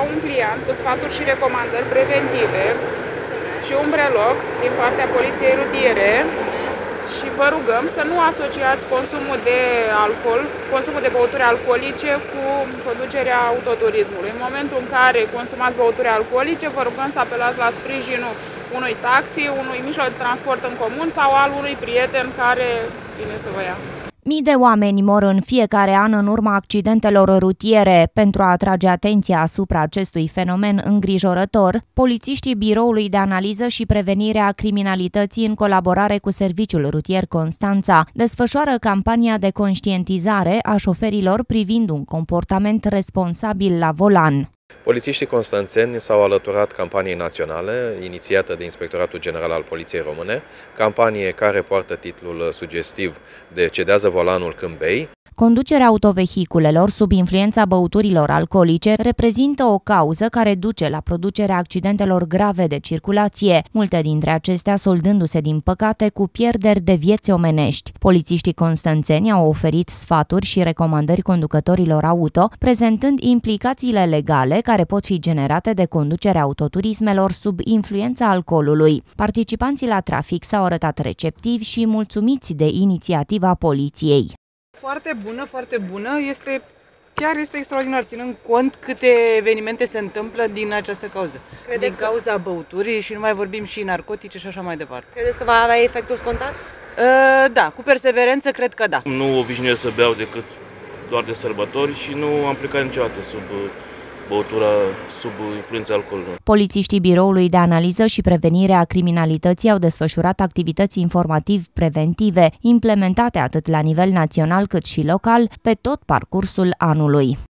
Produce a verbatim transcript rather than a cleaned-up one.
un pliant cu sfaturi și recomandări preventive și un breloc din partea poliției rutiere și vă rugăm să nu asociați consumul de alcool, consumul de băuturi alcoolice cu conducerea autoturismului. În momentul în care consumați băuturi alcoolice, vă rugăm să apelați la sprijinul unui taxi, unui mijloc de transport în comun sau al unui prieten care vine să vă ia. Mii de oameni mor în fiecare an în urma accidentelor rutiere. Pentru a atrage atenția asupra acestui fenomen îngrijorător, polițiștii Biroului de Analiză și Prevenire a Criminalității, în colaborare cu Serviciul Rutier Constanța, desfășoară campania de conștientizare a șoferilor privind un comportament responsabil la volan. Polițiștii constanțeni s-au alăturat campaniei naționale inițiată de Inspectoratul General al Poliției Române, campanie care poartă titlul sugestiv de Cedează volanul când bei. Conducerea autovehiculelor sub influența băuturilor alcoolice reprezintă o cauză care duce la producerea accidentelor grave de circulație, multe dintre acestea soldându-se din păcate cu pierderi de vieți omenești. Polițiștii constanțeni au oferit sfaturi și recomandări conducătorilor auto, prezentând implicațiile legale care pot fi generate de conducerea autoturismelor sub influența alcoolului. Participanții la trafic s-au arătat receptivi și mulțumiți de inițiativa poliției. Foarte bună, foarte bună, este, chiar este extraordinar, ținând cont câte evenimente se întâmplă din această cauză. Credeți din cauza că... băuturii și nu mai vorbim și narcotice și așa mai departe. Credeți că va avea efectul scontat? Uh, da, cu perseverență cred că da. Nu obișnuiesc să beau decât doar de sărbători și nu am plecat niciodată sub băutura, sub influența alcoolului. Polițiștii Biroului de Analiză și Prevenire a Criminalității au desfășurat activități informativ-preventive, implementate atât la nivel național cât și local, pe tot parcursul anului.